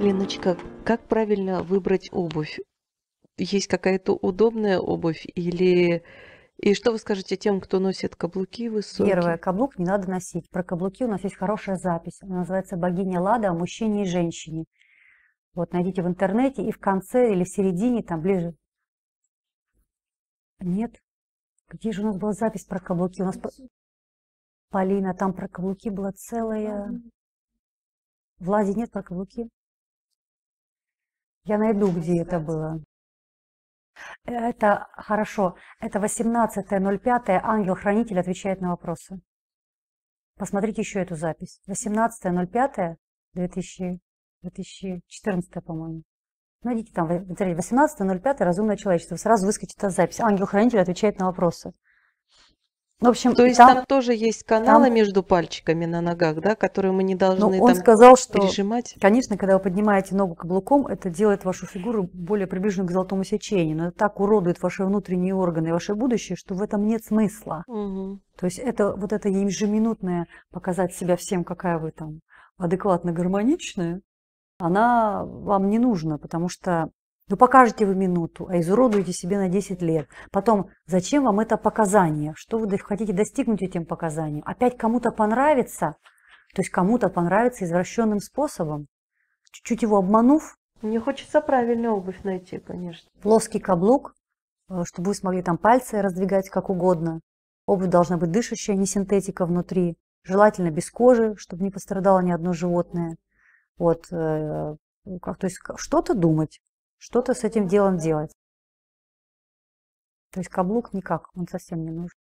Леночка, как правильно выбрать обувь? Есть какая-то удобная обувь или... И что вы скажете тем, кто носит каблуки Первое. высокие? Каблук не надо носить. Про каблуки у нас есть хорошая запись. Она называется «Богиня Лада о мужчине и женщине». Вот найдите в интернете и в конце или в середине, там ближе. Нет. Где же у нас была запись про каблуки? У нас Полина, там про каблуки была целая... В Ладе нет про каблуки? Я найду, где это было. Это хорошо. Это 18.05. Ангел-хранитель отвечает на вопросы. Посмотрите еще эту запись. 18.05.2014, по-моему. Найдите там, 18.05 «Разумное человечество». Сразу выскочит эта запись. Ангел-хранитель отвечает на вопросы. В общем, То и есть там там, тоже есть каналы там, между пальчиками на ногах, да, которые мы не ну, должны он там сказал, что, пережимать? конечно, когда вы поднимаете ногу каблуком, это делает вашу фигуру более приближенной к золотому сечению. Но это так уродует ваши внутренние органы и ваше будущее, что в этом нет смысла. Мгм. То есть это вот это ежеминутное показать себя всем, какая вы там адекватно гармоничная, она вам не нужна, потому что ну покажете вы минуту, а изуродуете себе на 10 лет. Потом, зачем вам это показание? Что вы хотите достигнуть этим показанием? Опять кому-то понравится, то есть кому-то понравится извращенным способом, чуть-чуть его обманув, Мне хочется правильную обувь найти, конечно. плоский каблук, чтобы вы смогли там пальцы раздвигать как угодно. Обувь должна быть дышащая, не синтетика внутри. Желательно без кожи, чтобы не пострадало ни одно животное. Вот, то есть что-то думать, что-то с этим делом делать. То есть каблук никак, он совсем не нужен.